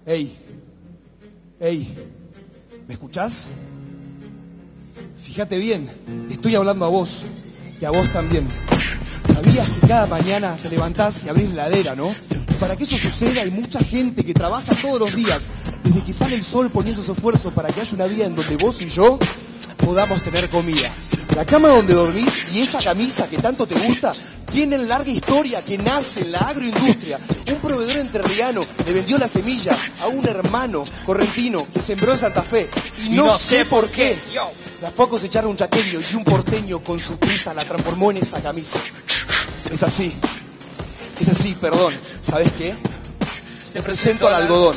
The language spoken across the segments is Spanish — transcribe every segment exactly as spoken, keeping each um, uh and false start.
Ey, ey, ¿me escuchás? Fíjate bien, te estoy hablando a vos y a vos también. ¿Sabías que cada mañana te levantás y abrís la heladera, no? Y para que eso suceda hay mucha gente que trabaja todos los días, desde que sale el sol poniendo su esfuerzo para que haya una vida en donde vos y yo podamos tener comida. La cama donde dormís y esa camisa que tanto te gusta tienen larga historia que nace en la agroindustria. Un proveedor entrerriano le vendió la semilla a un hermano correntino que sembró en Santa Fe. Y, y no, no sé por qué. La fue a cosechar un chaqueño y un porteño con su prisa la transformó en esa camisa. Es así. Es así, perdón. ¿Sabes qué? Te presento al algodón.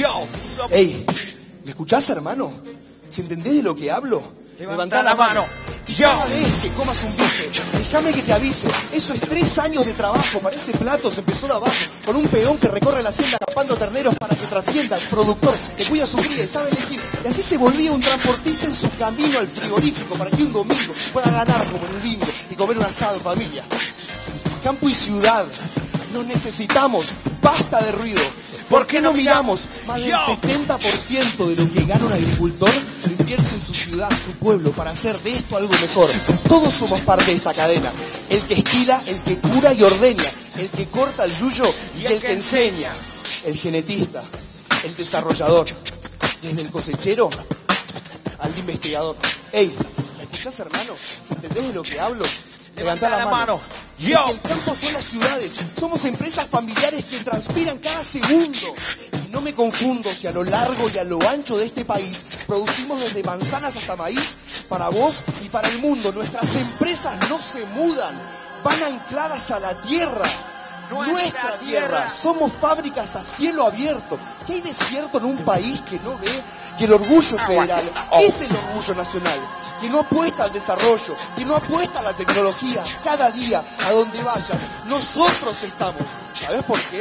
Ey, ¿me escuchás, hermano? ¿Si entendés de lo que hablo? Levantá la mano. Y cada vez que comas un bife, déjame que te avise, eso es tres años de trabajo. Para ese plato se empezó de abajo, con un peón que recorre la hacienda capando terneros para que trascienda, el productor que cuida su cría y sabe elegir. Y así se volvía un transportista en su camino al frigorífico para que un domingo pueda ganar como en el bingo y comer un asado en familia. Campo y ciudad, nos necesitamos, basta de ruido. ¿Por qué no miramos? Más del setenta por ciento de lo que gana un agricultor lo invierte en su ciudad, su pueblo, para hacer de esto algo mejor. Todos somos parte de esta cadena. El que esquila, el que cura y ordena, el que corta el yuyo y el que enseña. El genetista, el desarrollador, desde el cosechero al investigador. Ey, ¿me escuchás, hermano? ¿Si entendés de lo que hablo? Levantá la, la mano. mano. Yo. El campo son las ciudades. Somos empresas familiares que transpiran cada segundo. Y no me confundo si a lo largo y a lo ancho de este país producimos desde manzanas hasta maíz para vos y para el mundo. Nuestras empresas no se mudan, van ancladas a la tierra. Nuestra, Nuestra tierra. tierra. Somos fábricas a cielo abierto. ¿Qué hay de cierto en un país que no ve que el orgullo federal es el orgullo nacional? Que no apuesta al desarrollo, que no apuesta a la tecnología. Cada día, a donde vayas, nosotros estamos. ¿Sabes por qué?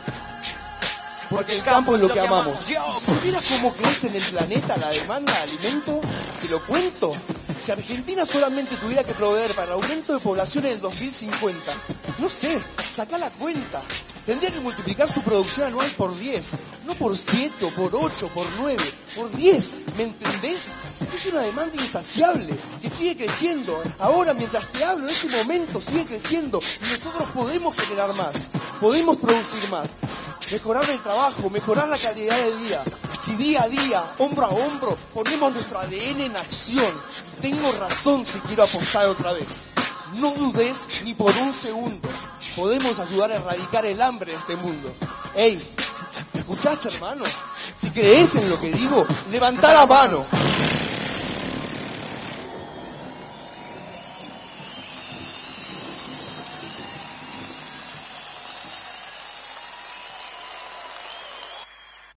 Porque el campo es lo que amamos. Si supieras cómo crece en el planeta la demanda de alimento, te lo cuento. Si Argentina solamente tuviera que proveer para el aumento de población en el dos mil cincuenta, no sé, sacá la cuenta. Tendría que multiplicar su producción anual por diez, no por siete o por ocho, por nueve, por diez, ¿me entendés? Es una demanda insaciable, que sigue creciendo. Ahora, mientras te hablo, en este momento sigue creciendo y nosotros podemos generar más, podemos producir más. Mejorar el trabajo, mejorar la calidad del día. Si día a día, hombro a hombro, ponemos nuestro A D N en acción, tengo razón si quiero apostar otra vez. No dudes ni por un segundo. Podemos ayudar a erradicar el hambre en este mundo. Ey, ¿me escuchás, hermano? Si crees en lo que digo, levantá la mano.